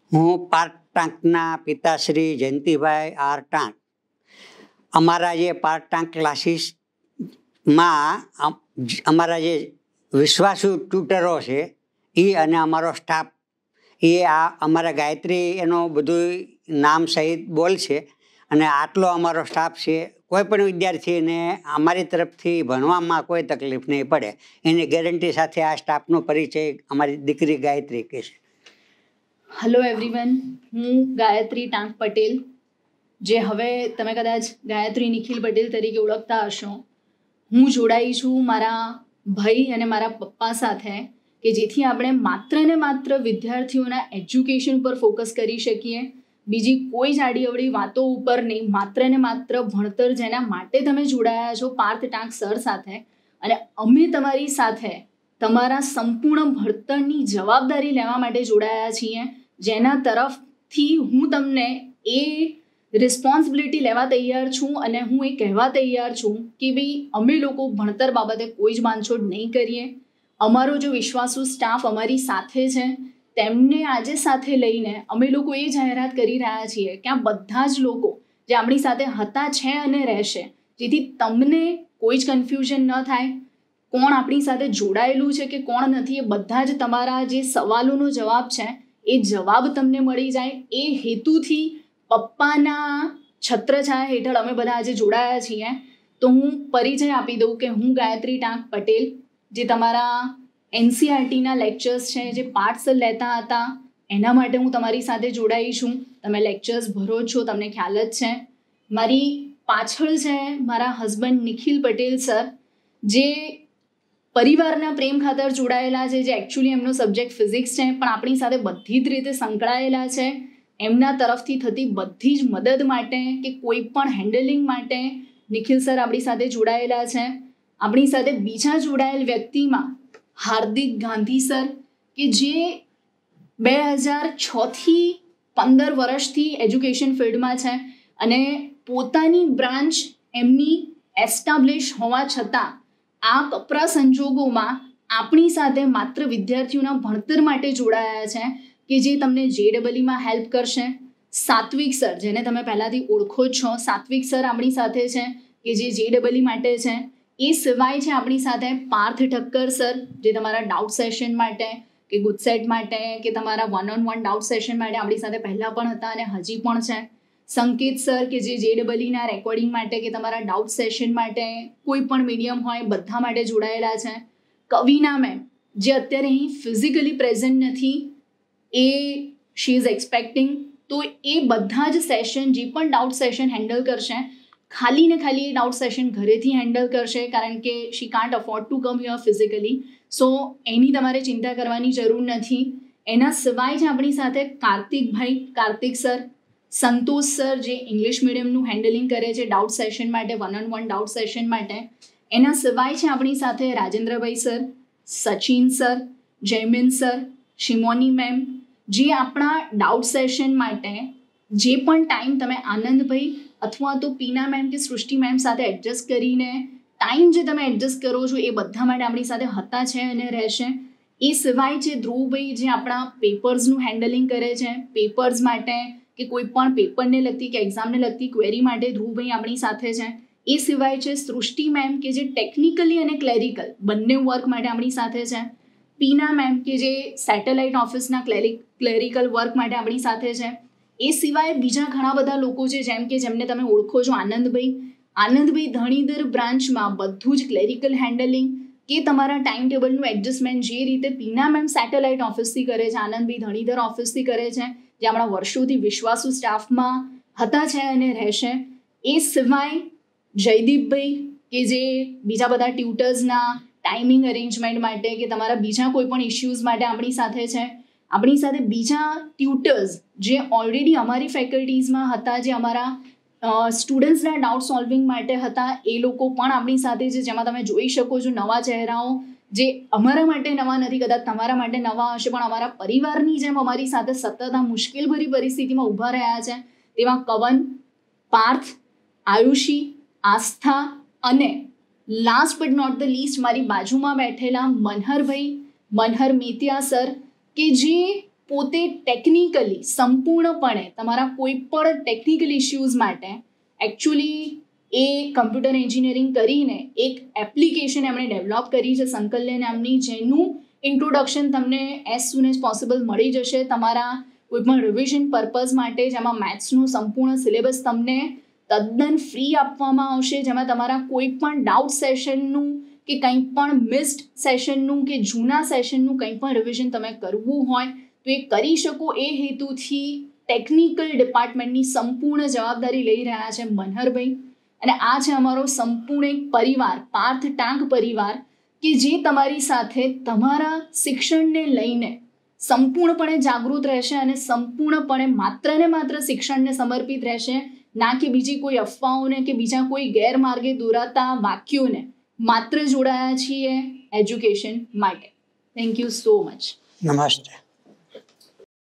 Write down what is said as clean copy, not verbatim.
હું પાર્થ ટાંકના પિતાશ્રી જયંતિભાઈ આર ટાંક અમારા જે પાર્થ ટાંક ક્લાસીસમાં અમારા જે વિશ્વાસુ ટ્યુટરો છે એ અને અમારો સ્ટાફ એ આ અમારા ગાયત્રી એનો બધું નામ સહિત બોલશે અને આટલો અમારો સ્ટાફ છે. કોઈ પણ વિદ્યાર્થીને અમારી તરફથી ભણવામાં કોઈ તકલીફ નહીં પડે એની ગેરંટી સાથે આ સ્ટાફનો પરિચય અમારી દીકરી ગાયત્રી કહેશે. હેલો એવરીવન, હું ગાયત્રી ટાંક પટેલ, જે હવે તમે કદાચ ગાયત્રી નિખિલ પટેલ તરીકે ઓળખતા હશો. હું જોડાઈ છું મારા ભાઈ અને મારા પપ્પા સાથે કે જેથી આપણે માત્ર ને માત્ર વિદ્યાર્થીઓના એજ્યુકેશન પર ફોકસ કરી શકીએ, બીજી કોઈ જ આડીઅવળી વાતો ઉપર નહીં. માત્ર ને માત્ર ભણતર જેના માટે તમે જોડાયા છો પાર્થ ટાંક સર સાથે, અને અમે તમારી સાથે તમારા સંપૂર્ણ ભણતરની જવાબદારી લેવા માટે જોડાયા છીએ, જેના તરફથી હું તમને એ રિસ્પોન્સિબિલિટી લેવા તૈયાર છું અને હું એ કહેવા તૈયાર છું કે ભાઈ અમે લોકો ભણતર બાબતે કોઈ જ બાંધછોડ નહીં કરીએ. અમારો જો વિશ્વાસુ સ્ટાફ અમારી સાથે છે તેમને આજે સાથે લઈને અમે લોકો એ જાહેરાત કરી રહ્યા છીએ કે આ બધા જ લોકો જે આપણી સાથે હતા છે અને રહેશે, જેથી તમને કોઈ જ કન્ફ્યુઝન ન થાય. કોણ આપણી સાથે જોડાયેલું છે કે કોણ નથી, એ બધા જ તમારા જે સવાલોનો જવાબ છે એ જવાબ તમને મળી જાય. એ હેતુથી પપ્પાના છત્રછાયા હેઠળ અમે બધા આજે જોડાયા છીએ. તો હું પરિચય આપી દઉં કે હું ગાયત્રી ટાંક પટેલ, જે તમારા NCERTના લેક્ચર્સ છે જે પાર્થ સર લેતા હતા એના માટે હું તમારી સાથે જોડાઈ છું. તમે લેક્ચર્સ ભરો છો, તમને ખ્યાલ જ છે. મારી પાછળ છે મારા હસબન્ડ નિખિલ પટેલ સર, જે પરિવારના પ્રેમ ખાતર જોડાયેલા છે, જે એકચ્યુઅલી એમનો સબ્જેક્ટ ફિઝિક્સ છે પણ આપણી સાથે બધી જ રીતે સંકળાયેલા છે. એમના તરફથી થતી બધી જ મદદ માટે કે કોઈ પણ હેન્ડલિંગ માટે નિખિલ સર આપણી સાથે જોડાયેલા છે. આપણી સાથે બીજા જોડાયેલ વ્યક્તિમાં હાર્દિક ગાંધી સર, કે જે 2006થી 15 વર્ષથી એજ્યુકેશન ફિલ્ડમાં છે અને પોતાની બ્રાન્ચ એમની એસ્ટાબ્લિશ હોવા છતાં આ કપરા સંજોગોમાં આપણી સાથે માત્ર વિદ્યાર્થીઓના ભણતર માટે જોડાયા છે, કે જે તમને JEEમાં હેલ્પ કરશે. સાત્વિક સર, જેને તમે પહેલાંથી ઓળખો જ છો, સાત્વિક સર આપણી સાથે છે કે જે JEE માટે છે. એ સિવાય છે આપણી સાથે પાર્થ ઠક્કર સર, જે તમારા ડાઉટ સેશન માટે કે ગુજસેટ માટે કે તમારા 1-on-1 ડાઉટ સેશન માટે આપણી સાથે પહેલાં પણ હતા અને હજી પણ છે. સંકેત સર, કે જે JEEના રેકોર્ડિંગ માટે કે તમારા ડાઉટ સેશન માટે કોઈ પણ મીડિયમ હોય બધા માટે જોડાયેલા છે. કવિના મેમ, જે અત્યારે અહીં ફિઝિકલી પ્રેઝન્ટ નથી, એ શી ઇઝ એક્સપેક્ટિંગ, તો એ બધા જ સેશન જે પણ ડાઉટ સેશન હેન્ડલ કરશે, ખાલી ને ખાલી એ ડાઉટ સેશન ઘરેથી હેન્ડલ કરશે, કારણ કે she can't afford to come here physically. So એની તમારે ચિંતા કરવાની જરૂર નથી. એના સિવાય જ આપણી સાથે કાર્તિક સર, સંતોષ સર, જે ઇંગ્લિશ મીડિયમનું હેન્ડલિંગ કરે છે ડાઉટ સેશન માટે, 1-on-1 ડાઉટ સેશન માટે. એના સિવાય છે આપણી સાથે Rajendrabhai sir, Sachin sir, Jaymin sir, Shimoni ma'am, જે આપણા ડાઉટ સેશન માટે જે પણ ટાઈમ તમે આનંદભાઈ અથવા તો પીના મેમ કે સૃષ્ટિ મેમ સાથે એડજસ્ટ કરીને ટાઈમ જે તમે એડજસ્ટ કરો છો એ બધા માટે આપણી સાથે હતા છે અને રહેશે. એ સિવાય છે ધ્રુવભાઈ, જે આપણા પેપર્સનું હેન્ડલિંગ કરે છે. પેપર્સ માટે કે કોઈ પણ પેપરને લગતી કે એક્ઝામને લગતી ક્વેરી માટે ધ્રુવભાઈ આપણી સાથે છે. એ સિવાય છે સૃષ્ટિ મેમ, કે જે ટેકનિકલી અને ક્લેરિકલ બંને વર્ક માટે આપણી સાથે છે. પીના મેમ, કે જે સેટેલાઇટ ઓફિસના ક્લેરિકલ વર્ક માટે આપણી સાથે છે. એ સિવાય બીજા ઘણા બધા લોકો છે, જેમ કે જેમને તમે ઓળખો છો, આનંદભાઈ ધણીધર બ્રાન્ચમાં બધું જ ક્લેરિકલ હેન્ડલિંગ કે તમારા ટાઈમ ટેબલનું એડજસ્ટમેન્ટ જે રીતે પીના મેમ સેટેલાઇટ ઓફિસથી કરે છે, આનંદભાઈ ધણીધર ઓફિસથી કરે છે, જે આપણા વર્ષોથી વિશ્વાસુ સ્ટાફમાં હતા છે અને રહેશે. એ સિવાય જયદીપભાઈ, કે જે બીજા બધા ટ્યુટર્સના ટાઈમિંગ અરેન્જમેન્ટ માટે કે તમારા બીજા કોઈ પણ ઇશ્યુઝ માટે આપણી સાથે છે. આપણી સાથે બીજા ટ્યુટર્સ જે ઓલરેડી અમારી ફેકલ્ટીઝમાં હતા, જે અમારા સ્ટુડન્ટ્સના ડાઉટ સોલ્વિંગ માટે હતા, એ લોકો પણ આપણી સાથે છે, જેમાં તમે જોઈ શકો છો નવા ચહેરાઓ, જે અમારા માટે નવા નથી, કદાચ તમારા માટે નવા હશે, પણ અમારા પરિવારની જેમ અમારી સાથે સતત આ મુશ્કેલભરી પરિસ્થિતિમાં ઊભા રહ્યા છે. તેવા કવન, પાર્થ, આયુષી, આસ્થા અને last but not the least મારી બાજુમાં બેઠેલા મનહર મેતિયા સર, કે જે પોતે ટેકનિકલી સંપૂર્ણપણે તમારા કોઈ પણ ટેકનિકલ ઇશ્યુઝ માટે એકચ્યુઅલી એ કમ્પ્યુટર એન્જિનિયરિંગ કરીને એક એપ્લિકેશન એમણે ડેવલપ કરી છે સંકલ્ય નામની, જેનું ઇન્ટ્રોડક્શન તમને એઝ સૂન એઝ પોસિબલ મળી જશે તમારા કોઈપણ રિવિઝન પર્પઝ માટે, જેમાં મેથ્સનું સંપૂર્ણ સિલેબસ તમને તદ્દન ફ્રી આપવામાં આવશે, જેમાં તમારા કોઈ પણ ડાઉટ સેશનનું કે કંઈ પણ મિસ્ડ સેશનનું કે જૂના સેશનનું કંઈ પણ રિવિઝન તમે કરવું હોય તો એ કરી શકો. એ હેતુથી ટેકનિકલ ડિપાર્ટમેન્ટની સંપૂર્ણ જવાબદારી લઈ રહ્યા છે મનહરભાઈ. અને આ છે અમારો સંપૂર્ણ એક પરિવાર, પાર્થ ટાંક પરિવાર, કે જે તમારી સાથે તમારા શિક્ષણને લઈને સંપૂર્ણપણે જાગૃત રહેશે અને સંપૂર્ણપણે માત્ર ને માત્ર શિક્ષણને સમર્પિત રહેશે, ના કે બીજી કોઈ અફવાઓને કે બીજા કોઈ ગેરમાર્ગે દોરાતા વાક્યોને. માત્ર જોડાયા છીએ એજ્યુકેશન માટે. Thank you so much. નમસ્તે.